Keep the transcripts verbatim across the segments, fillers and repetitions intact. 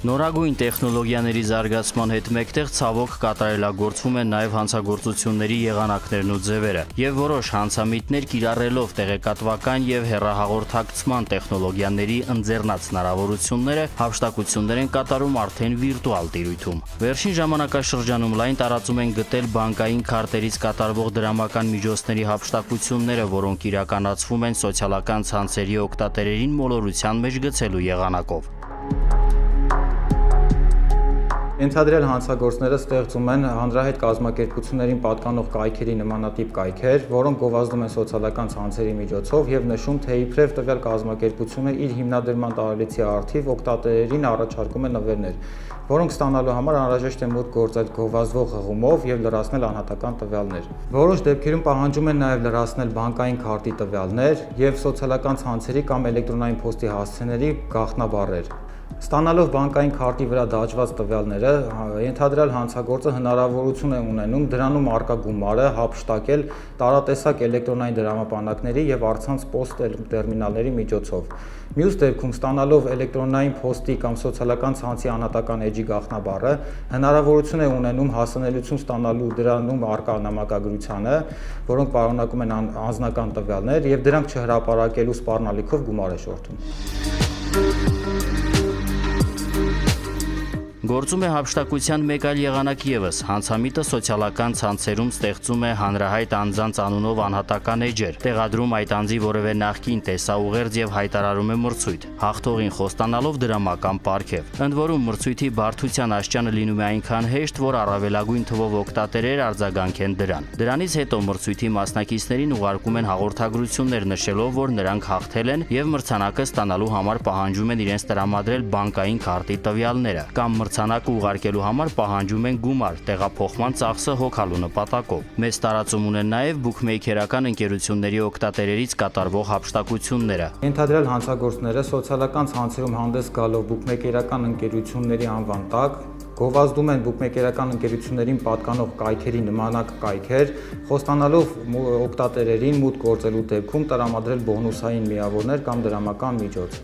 Նորագույն տեխնոլոգիաների զարգացման հետ մեկտեղ ցավոք կատարելագործվում են նաև հանցագործությունների եղանակներն ու ձևերը, եւ որոշ հանցամիտներ կիրառելով տեղեկատվական եւ հեռահաղորդակցման տեխնոլոգիաների ընձեռնած հնարավորությունները հափշտակություններ են կատարում արդեն վիրտուալ տիրույթում։ Վերջին ժամանակաշրջանում լայն տարածում են գտել բանկային քարտերից կատարվող դրամական միջոցների հափշտակությունները, որոնք իրականացվում են սոցիալական ցանցերի օգտատերերին մոլորության մեջ գցելու եղանակով։ Ենթադրյալ հանցագործները ստեղծում են հանրահայտ կազմակերպություններին պատկանող կայքերի նմանատիպ կայքեր, որոնք գովազդում են սոցիալական ցանցերի միջոցով եւ նշում, թե իբրև տվյալ կազմակերպությունը իր հիմնադրման տարելիցի առթիվ օգտատերերին առաջարկում է նվերներ, որոնք ստանալու համար անհրաժեշտ է մուտք գործել գովազդվող հղումով եւ լրացնել անհատական տվյալներ։ Որոշ դեպքերում պահանջում են նաեւ լրացնել բանկային քարտի տվյալներ եւ սոցիալական ցանցերի կամ էլեկտրոնային փոստի հասցեների գաղտնաբառեր։ Ստանալով բանկային քարտի վրա դաջված տվյալները, ենթադրյալ հանցագործը հնարավորություն է ունենում դրանում առկա գումարը հափշտակել տարատեսակ էլեկտրոնային դրամապանակների եւ առցանց պոստ տերմինալների միջոցով։ Մյուս դեպքում ստանալով էլեկտրոնային փոստի կամ սոցիալական ցանցի անհատական էջի գաղտնաբառը, հնարավորություն է ունենում հասանելիություն ստանալու դրանում առկա նամակագրությանը, որոնք պարունակում են անձնական տվյալներ եւ դրանք չհրապարակելու սպառնալիքով գումար է շորթում։ Գործում է հափշտակության մեկ այլ եղանակ ևս, հանցամիտը սոցիալական ցանցերում ստեղծում է հանրահայտ անձանց անունով անհատական էջեր, տեղադրում այդ անձի որևէ նախկին տեսաուղերձ եւ հայտարարում է մրցույթ, հաղթողին խոստանալով դրամական պարգև։ Ընդ որում մրցույթի բարդության աստիճանը լինում է այնքան հեշտ, որ առավելագույն թվով օգտատերեր արձագանքեն դրան։ Դրանից հետո մրցույթի մասնակիցներին ուղարկում են հաղորդագրություններ նշելով, որ նրանք հաղթել են եւ մրցանակը ստանալու համար պահանջում են իրենց տրամադրել բանկային քարտի տվյալները կամ մրցանակը ուղարկելու համար պահանջում են գումար, տեղափոխման ծախսը հոգալու նպատակով։ Մեծ տարածում ունեն նաև բուքմեյքերական ընկերությունների օգտատերերից կատարվող հափշտակությունները։ Ենթադրյալ հանցագործները սոցիալական ցանցերում հանդես գալով բուքմեյքերական ընկերությունների անվան տակ գովազդում են բուքմեյքերական ընկերություններին պատկանող կայքերի նմանակ կայքեր, խոստանալով օգտատերերին մուտք գործելու դեպքում տրամադրել բոնուսային միավորներ կամ դրամական միջոց։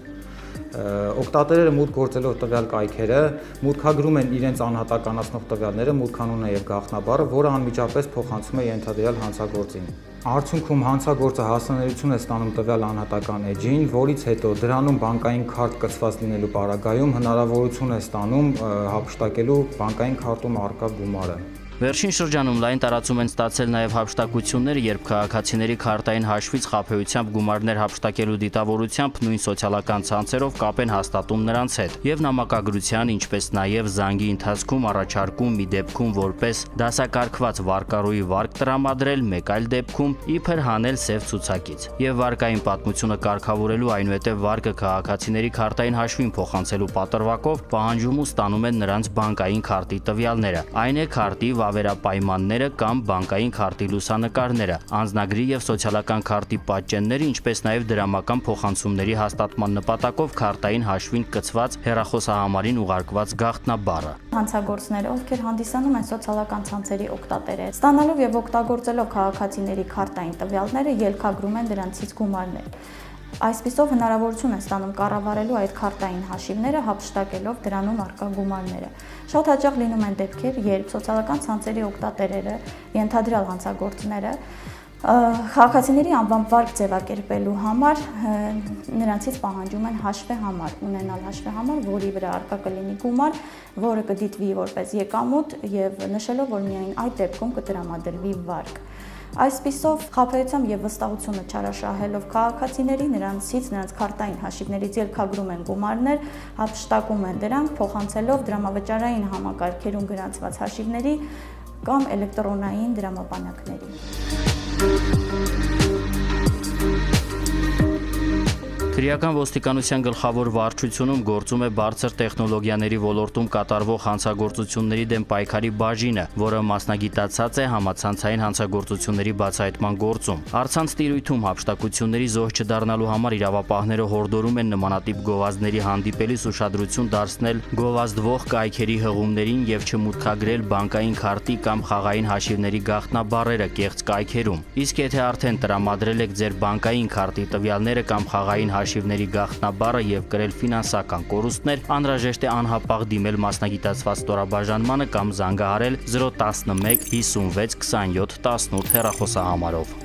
Օգտատերերը մուտք գործելով տվյալ կայքերը մուտքագրում են իրենց անհատականացնող տվյալները, մուտքանունը եւ գաղտնաբառը, որը անմիջապես փոխանցում է ենթադրյալ հանցագործին։ Արդյունքում հանցագործը հասանելիություն է ստանում տվյալ անհատական էջին, որից հետո դրանում բանկային քարտ կցված լինելու պարագայում հնարավորություն է ստանում հափշտակելու բանկային քարտում առկա գումարը։ Վերջին շրջանում լայն տարածում են ստացել նաև հափշտակություններ, երբ քաղաքացիների քարտային հաշվից խաբեությամբ գումարներ հափշտակելու դիտավորությամբ նույն սոցիալական ցանցերով կապ են հաստատում նրանց հետ եւ նամակագրության, ինչպես նաև զանգի ընթացքում առաջարկում մի դեպքում որպես դասակարգված վարկառուի վարկ տրամադրել, մեկ այլ դեպքում իբր հանել սև ցուցակից։ Եվ վարկային պատմությունը կարգավորելու, այնուհետև վարկը քաղաքացիների քարտային հաշվին փոխանցելու պատրվակով պահանջում ու ստանում են նրանց բանկային քարտի տվյալները։ Այն է քարտի վերապայմանները կամ բանկային քարտի լուսանկարները, անձնագրի եւ սոցիալական քարտի պատճենները, ինչպես նաեւ դրամական փոխանցումների հաստատման նպատակով քարտային հաշվին կցված հեռախոսահամարին ուղարկված գաղտնաբառը։ Հանցագործները, ովքեր հանդիսանում են սոցիալական ցանցերի օգտատերեր, ստանալով եւ օգտագործելով քաղաքացիների քարտային տվյալները, ելքագրում են դրանցից գումարներ։ Այսպիսով հնարավորություն է ստանում կառավարելու այդ քարտային հաշիվները հափշտակելով դրանում առկա գումարները։ Շատ հաճախ լինում են դեպքեր, երբ սոցիալական ցանցերի օգտատերերը, ենթադրյալ հանցագործները, քաղաքացիների անվան վարկ ձևակերպելու համար նրանցից պահանջում են հաշվեհամար, ունենալ հաշվեհամար, որի վրա առկա կլինի գումար, որը կդիտվի որպես եկամուտ եւ նշելով, որ միայն այդ դեպքում կտրամադրվի վարկ։ Այսպիսով խաբեությամբ եւ վստահությունը չարաշահելով քաղաքացիների, նրանցից նրանց քարտային հաշիվներից ելքագրում են գումարներ, հափշտակում են դրանք, փոխանցելով դրամավճարային համակարգերում գրանցված հաշիվների կամ էլեկտրոնային դրամապանակների։ Քրեական ոստիկանության գլխավոր վարչությունում գործում է բարձր տեխնոլոգիաների ոլորտում կատարվող հանցագործությունների դեմ պայքարի բաժինը, որը մասնագիտացած է համացանցային հանցագործությունների բացահայտման գործում։ Առցանց տիրույթում հափշտակությունների զոհ չդառնալու համար իրավապահները հորդորում են նմանատիպ գովազդների հանդիպելիս ուշադրություն դարձնել գովազդվող կայքերի հղումներին եւ չմուտքագրել բանկային քարտի կամ խաղային հաշիվների գաղտնաբառերը կեղծ կայքերում։ Իսկ եթե արդեն տրամադրել եք ձեր բանկային քարտի տվյալները կամ խաղային հաշիվների գաղտնաբառը եւ կրել ֆինանսական կորուստներ, անհրաժեշտ է անհապաղ դիմել մասնագիտացված ստորաբաժանմանը կամ զանգահարել զրո տասնմեկ հիսունվեց քսանյոթ տասնութ հեռախոսահամարով։